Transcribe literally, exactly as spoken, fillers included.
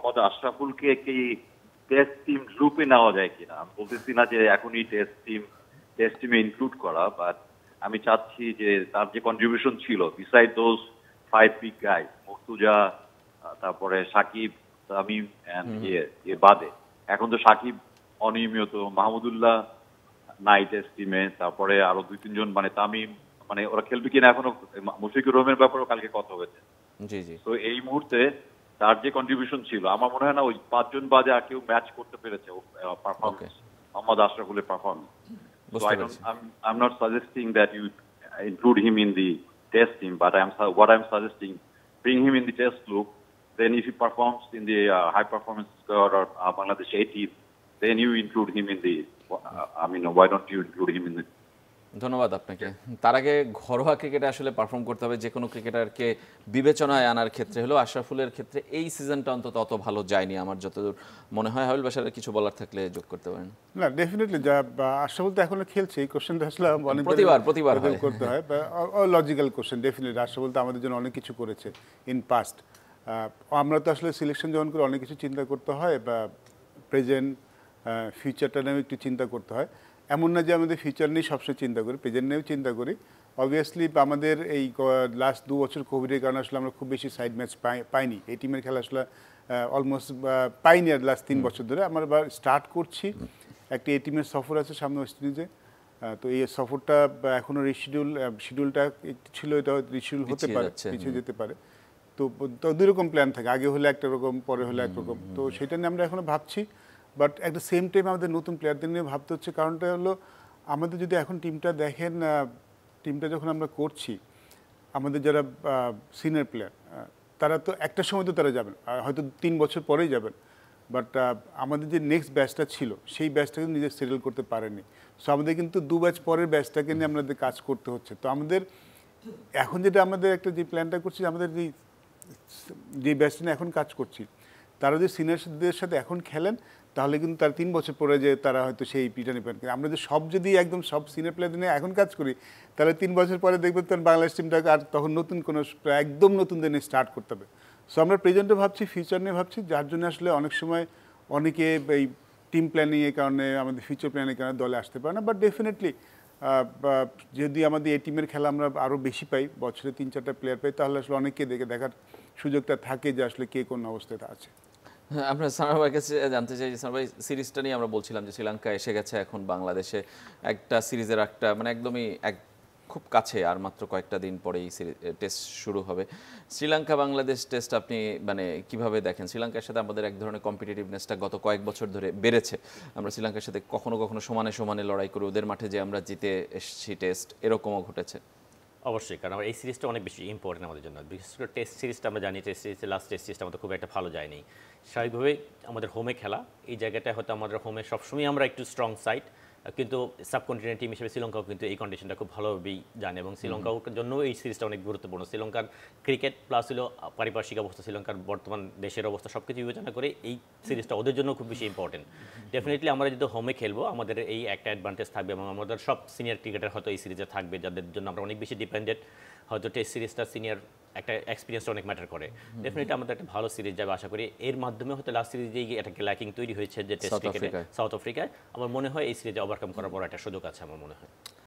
মোহাম্মদ আশরাফুলকে কি test team গ্রুপে নেওয়া যায় কিনা। আমি বলতেছি না যে এখনই টেস্ট টিম টেস্ট টিমে ইনক্লুড করা, বাট আমি চাচ্ছি যে তার যে কন্ট্রিবিউশন ছিল beside those five big guys, Mortaza, তারপরে সাকিব, তামিম এন্ড ইয়ে ইয়ে বাদে এখন তো সাকিব অনিয়মিত, মাহমুদুল্লাহ নাই টেস্ট টিমে, তারপরে আরো দুই তিনজন মানে তামিম, মানে ওরা খেলবে কিনা এখনো, মুশফিকুর রহমানের ব্যাপারেও কালকে কথা হয়েছে। জি জি। তো এই মুহূর্তে তার যে কন্ট্রিবিউশন ছিল আমার মনে হয় না ওই পাঁচজন বাদে আর কেউ ম্যাচ করতে পেরেছে পারফরমেন্স, মোহাম্মদ আশরাফুলের performance. So I don't, I'm, I'm not suggesting that you include him in the test team, but I'm what I'm suggesting, bring him in the test group. Then if he performs in the uh, high performance squad or uh, Bangladesh A team, then you include him in the. Uh, I mean, why don't you include him in the? ধন্যবাদ আপনাকে। তার আগে ঘরোয়া ক্রিকেটে আসলে perform করতে হবে, যে কোনো ক্রিকেটারকে বিবেচনায় আনার ক্ষেত্রে হলো আশরাফুলের ক্ষেত্রে এই সিজনটা অন্তত অত ভালো যায়নি আমার যতদূর মনে হয়। হাবিল বাশারের কিছু বলার থাকলে যোগ করতে পারেন। না, ডেফিনেটলি যা আশরাফুল তো এখনো খেলছে, এই কোশ্চেনটা আসলে অনেক প্রতিবার প্রতিবার করতে হয়, লজিক্যাল কোশ্চেন। ডেফিনেটলি আশরাফুল তো আমাদের জন্য অনেক কিছু করেছে ইন পাস্ট। আমরা তো আসলে সিলেকশন যখন করে অনেক কিছু চিন্তা করতে হয়, বা প্রেজেন্ট ফিউচারটা নিয়েও একটু চিন্তা করতে হয়। এমন না যে আমাদের ফিউচার নিয়ে সবসময় চিন্তা করি, প্রেজেন্ট নিয়েও চিন্তা করি। অবভিয়াসলি আমাদের এই লাস্ট দু বছর কোভিডের কারণে আসলে আমরা খুব বেশি সাইড ম্যাচ পাইনি, এই টিমের খেলা আসলে অলমোস্ট পাইনি আর লাস্ট তিন বছর ধরে। আমরা এবার স্টার্ট করছি, একটা এই টিমের সফর আছে সামনে ওয়েস্ট ইন্ডিজে। তো এই সফরটা এখনও রিশিডিউল শিডিউলটা একটু ছিল, এটা রিশিডিউল হতে পারে, পিছিয়ে যেতে পারে। তো তো দুই রকম প্ল্যান থাকে, আগে হলে একটা রকম, পরে হলে একরকম। তো সেটা নিয়ে আমরা এখনও ভাবছি, but at the same time আমাদের নতুন প্লেয়ারদের নিয়ে ভাবতে হচ্ছে। কারণটা হলো আমাদের যদি এখন টিমটা দেখেন, টিমটা যখন আমরা করছি, আমাদের যারা সিনিয়র প্লেয়ার তারা তো একটা সময় তো তারা যাবেন, হয়তো তিন বছর পরেই যাবেন, বাট আমাদের যে নেক্সট ব্যাচটা ছিল সেই ব্যাচটা কিন্তু নিজে সেটেল করতে পারেনি। সো আমাদের কিন্তু দু ব্যাচ পরের ব্যাচটাকে নিয়ে আমাদের কাজ করতে হচ্ছে। তো আমাদের এখন যেটা আমাদের একটা যে প্ল্যানটা করছি, আমাদের যে যে ব্যাচটা নিয়ে এখন কাজ করছি, তারা যদি সিনিয়রদের সাথে এখন খেলেন তাহলে কিন্তু তার তিন বছর পরে যে তারা হয়তো সেই পিটা নেবেন। আমরা যদি সব যদি একদম সব সিনিয়র প্লেয়ারদের নিয়ে এখন কাজ করি, তাহলে তিন বছর পরে দেখবেন তখন বাংলাদেশ টিমটাকে আর তখন নতুন কোনো একদম নতুন দিনে স্টার্ট করতে হবে। সো আমরা প্রেজেন্টে ভাবছি, ফিউচার নিয়ে ভাবছি, যার জন্য আসলে অনেক সময় অনেকে এই টিম প্ল্যানিংয়ের কারণে, আমাদের ফিউচার প্ল্যানের কারণে দলে আসতে পারে না। বাট ডেফিনেটলি যদি আমাদের এই টিমের খেলা আমরা আরও বেশি পাই, বছরে তিন চারটা প্লেয়ার পাই, তাহলে আসলে অনেককে দেখে দেখার সুযোগটা থাকে যে আসলে কে কোন অবস্থায় আছে। হ্যাঁ, আমরা সানার ভাইয়ের কাছে জানতে চাই, সানার ভাই সিরিজটা নিয়ে আমরা বলছিলাম যে শ্রীলঙ্কা এসে গেছে এখন বাংলাদেশে, একটা সিরিজের একটা মানে একদমই এক খুব কাছে, আর মাত্র কয়েকটা দিন পরেই টেস্ট শুরু হবে। শ্রীলঙ্কা বাংলাদেশ টেস্ট আপনি মানে কিভাবে দেখেন? শ্রীলঙ্কার সাথে আমাদের এক ধরনের কম্পিটিটিভনেসটা গত কয়েক বছর ধরে বেড়েছে। আমরা শ্রীলঙ্কার সাথে কখনো কখনো সমানে সমানে লড়াই করে ওদের মাঠে যে আমরা জিতে এসেছি টেস্ট, এরকমও ঘটেছে। অবশ্যই, কারণ এই সিরিজটা অনেক বেশি ইম্পর্টেন্ট আমাদের জন্য। বিশেষ করে টেস্ট সিরিজটা আমরা জানি, টেস্ট সিরিজের লাস্ট টেস্ট সিরিজটা আমাদের খুব একটা ভালো যায়নি। স্বাভাবিকভাবেই আমাদের হোমে খেলা, এই জায়গাটায় হয়তো আমাদের হোমে সবসময় আমরা একটু স্ট্রং সাইড, কিন্তু সাবকন্টিনেন্ট টিম হিসেবে শ্রীলঙ্কাও কিন্তু এই কন্ডিশনটা খুব ভালোভাবেই জানে, এবং শ্রীলঙ্কার জন্য এই সিরিজটা অনেক গুরুত্বপূর্ণ। শ্রীলঙ্কার ক্রিকেট প্লাস হলো পারিপার্শ্বিক অবস্থা, শ্রীলঙ্কার বর্তমান দেশের অবস্থা, সব কিছু বিবেচনা করে এই সিরিজটা ওদের জন্য খুব বেশি ইম্পর্টেন্ট। ডেফিনেটলি আমরা যদি হোমে খেলবো, আমাদের এই একটা অ্যাডভান্টেজ থাকবে, এবং আমাদের সব সিনিয়র ক্রিকেটার হয়তো এই সিরিজে থাকবে, যাদের জন্য আমরা অনেক বেশি ডিপেন্ডেন্ট। হয়তো টেস্ট সিরিজটা সিনিয়র একটা এক্সপিরিয়েন্সটা অনেক ম্যাটার করে। ডেফিনেটলি আমাদের একটা ভালো সিরিজ যাবে আশা করি। এর মাধ্যমে হয়তো লাস্ট সিরিজে একটা ল্যাকিং তৈরি হয়েছে যে টেস্ট ক্রিকেটে সাউথ আফ্রিকায়, আমার মনে হয় এই সিরিজে ওভারকাম করার বড় একটা সুযোগ আছে আমার মনে হয়।